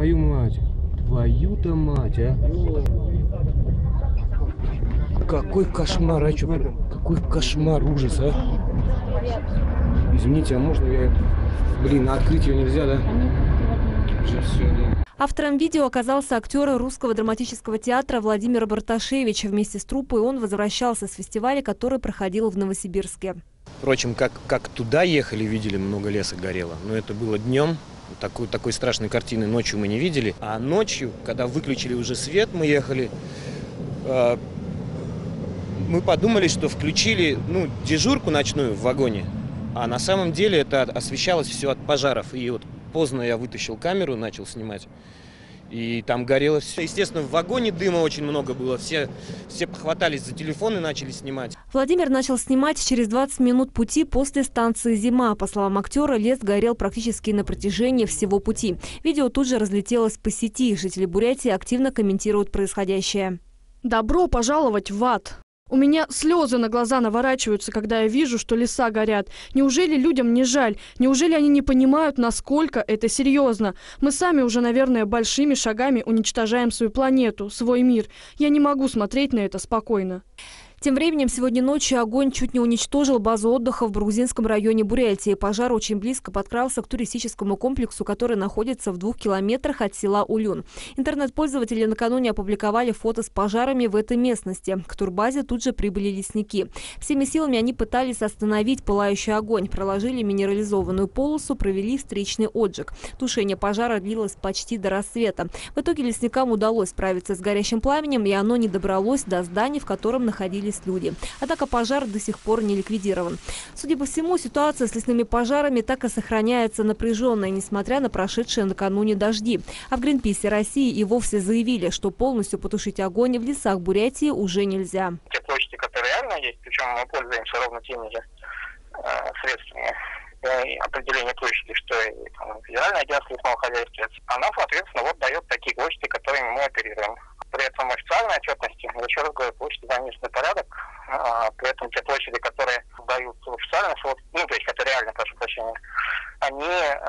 Твою мать. Твою-то мать, а. Какой кошмар, а чё? Какой кошмар, ужас, а. Извините, а можно я... Блин, открыть ее нельзя, да? Автором видео оказался актер Русского драматического театра Владимир Барташевич. Вместе с труппой он возвращался с фестиваля, который проходил в Новосибирске. Впрочем, как туда ехали, видели, много леса горело. Но это было днем. Такой страшной картины ночью мы не видели. А ночью, когда выключили уже свет, мы ехали, мы подумали, что включили дежурку ночную в вагоне. А на самом деле это освещалось все от пожаров. И вот поздно я вытащил камеру, начал снимать. И там горело все. Естественно, в вагоне дыма очень много было. Все похватались за телефон и начали снимать. Владимир начал снимать через 20 минут пути после станции «Зима». По словам актера, лес горел практически на протяжении всего пути. Видео тут же разлетелось по сети. Жители Бурятии активно комментируют происходящее. Добро пожаловать в ад! У меня слезы на глаза наворачиваются, когда я вижу, что леса горят. Неужели людям не жаль? Неужели они не понимают, насколько это серьезно? Мы сами уже, наверное, большими шагами уничтожаем свою планету, свой мир. Я не могу смотреть на это спокойно. Тем временем, сегодня ночью огонь чуть не уничтожил базу отдыха в Баргузинском районе Бурятии. Пожар очень близко подкрался к туристическому комплексу, который находится в 2 километрах от села Улюн. Интернет-пользователи накануне опубликовали фото с пожарами в этой местности. К турбазе тут же прибыли лесники. Всеми силами они пытались остановить пылающий огонь. Проложили минерализованную полосу, провели встречный отжиг. Тушение пожара длилось почти до рассвета. В итоге лесникам удалось справиться с горящим пламенем, и оно не добралось до здания, в котором находились люди. Однако пожар до сих пор не ликвидирован. Судя по всему, ситуация с лесными пожарами так и сохраняется напряженной, несмотря на прошедшие накануне дожди. А в Гринписе России и вовсе заявили, что полностью потушить огонь в лесах Бурятии уже нельзя. Те площади, которые реально есть, причем мы пользуемся ровно теми же средствами определения площади, что и Федеральное агентство лесного хозяйства, оно, соответственно, дает такие площади, которыми мы оперируем. При этом официальной отчетности, еще раз говорю, площади занесены в порядок, при этом те площади, которые дают официально, то есть это реально, прошу прощения, они,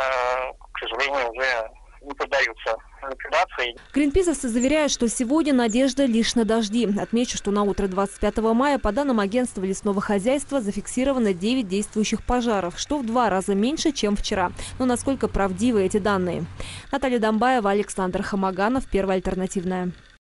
к сожалению, уже не поддаются ликвидации. Гринписовцы заверяют, что сегодня надежда лишь на дожди. Отмечу, что на утро 25 мая, по данным агентства лесного хозяйства, зафиксировано 9 действующих пожаров, что в 2 раза меньше, чем вчера. Но насколько правдивы эти данные? Наталья Домбаева, Александр Хамаганов, Первая альтернативная.